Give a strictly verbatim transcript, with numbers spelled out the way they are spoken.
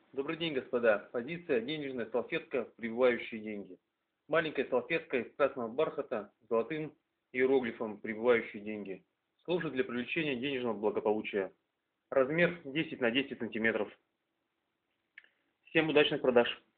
Добрый день, господа. Позиция денежная салфетка, прибывающие деньги. Маленькая салфетка из красного бархата с золотым иероглифом прибывающие деньги. Служит для привлечения денежного благополучия. Размер десять на десять сантиметров. Всем удачных продаж!